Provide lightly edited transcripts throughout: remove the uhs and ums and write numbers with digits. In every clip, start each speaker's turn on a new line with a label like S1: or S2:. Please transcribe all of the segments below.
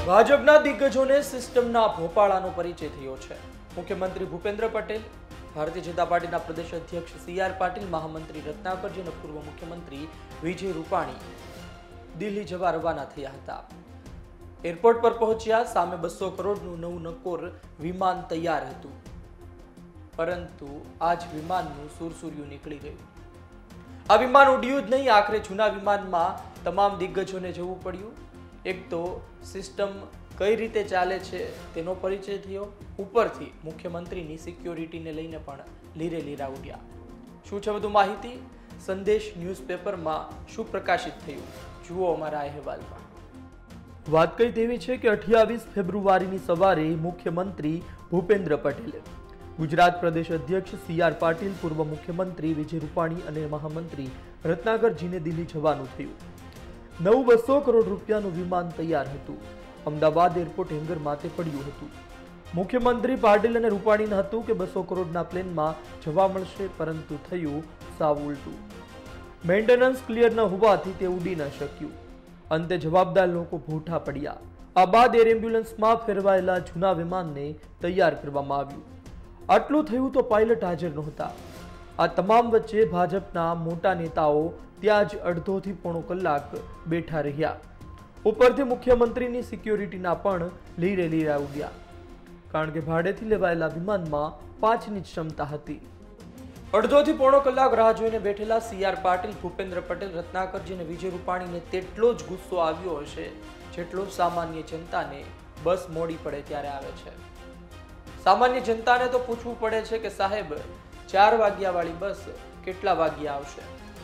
S1: ભાજપના દિગ્ગજોને સિસ્ટમના ભોપાળાનો પરિચય થયો છે। મુખ્યમંત્રી ભૂપેન્દ્ર પટેલ, ભારતીય જનતા પાર્ટીના પ્રદેશ અધ્યક્ષ સી.આર. પાટીલ, મહામંત્રી રત્નાકરજી અને પૂર્વ મુખ્યમંત્રી વિજય રૂપાણી દિલ્હી જવા રવાના થયા હતા। એરપોર્ટ પર પહોંચ્યા, સામે 200 કરોડનું નવું નકોર વિમાન તૈયાર હતું, પરંતુ આજ વિમાનનું સુરસુર્યું નીકળી ગયું। આ વિમાન ઉડ્યું જ નહીં, આખરે જૂના વિમાનમાં તમામ દિગ્ગજોને જવું પડ્યું। એક તો સિસ્ટમ કઈ રીતે ચાલે છે તેનો પરિચય થયો, ઉપરથી મુખ્યમંત્રીની સિક્યોરિટીને લઈને પણ લીરે લીરા ઉડ્યા। શું છે વધુ માહિતી? સંદેશ ન્યૂઝપેપરમાં શું પ્રકાશિત થયું, જુઓ અમારા અહેવાલમાં। વાત કઈ તેવી છે કે 28 ફેબ્રુઆરીની સવારે મુખ્યમંત્રી ભૂપેન્દ્ર પટેલે, ગુજરાત પ્રદેશ અધ્યક્ષ સી.આર. પાટીલ, પૂર્વ મુખ્યમંત્રી વિજય રૂપાણી અને મહામંત્રી રત્નાકરજીને દિલ્હી જવાનું થયું। નવું 200 કરોડ રૂપિયાનું વિમાન તૈયાર હતું, અમદાવાદ એરપોર્ટ હેંગરમાં તે પડ્યું હતું। મુખ્યમંત્રી પાટીલ અને રૂપાણીને હતું કે 200 કરોડના પ્લેનમાં જવા મળશે, પરંતુ થયું સાવ ઉલટું। મેન્ટેનન્સ ક્લિયર ન હોવાથી તે ઉડી ન શક્યું। અંતે જવાબદાર લોકો ભૂઠા પડ્યા। આ બાદ એર એમ્બ્યુલન્સમાં ફેરવાયેલા જૂના વિમાનને તૈયાર કરવામાં આવ્યું। આટલું થયું તો પાયલટ હાજર નહોતા। આ તમામ વચ્ચે ભાજપના મોટા નેતાઓ ત્યાં જ અડધોથી પોણો કલાક બેઠા રહ્યા। ઉપરથી મુખ્યમંત્રીની સિક્યોરિટીના પણ લીરે લીરા ઉડ્યા, કારણ કે ભાડેથી લેવાયેલા વિમાનમાં 5ની જ ક્ષમતા હતી। અડધોથી પોણો કલાક રાહ જોઈને બેઠેલા સી.આર. પાટીલ, ભૂપેન્દ્ર પટેલ, રત્નાકરજી અને વિજય રૂપાણીને તેટલો જ ગુસ્સો આવ્યો હશે જેટલો સામાન્ય જનતાને બસ મોડી પડે ત્યારે આવે છે। સામાન્ય જનતાને તો પૂછવું પડે છે કે સાહેબ, 4 વાગ્યા વાળી બસ કેટલા વાગ્યા આવશે?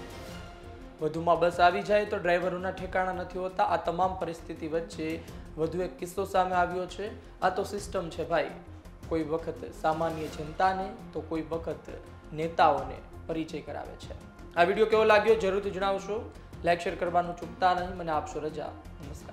S1: વધુમાં બસ આવી જાય તો ડ્રાઈવરોના ઠેકાણા નથી હોતા। આ તમામ પરિસ્થિતિ વચ્ચે વધુ એક કિસ્સો સામે આવ્યો છે। આ તો સિસ્ટમ છે ભાઈ, કોઈ વખત સામાન્ય જનતાને તો કોઈ વખત નેતાઓને પરિચય કરાવે છે। આ વિડીયો કેવો લાગ્યો જરૂરથી જણાવશો, લાઈક શેર કરવાનું ચૂકતા નહીં। મને આપશો રજા, નમસ્કાર।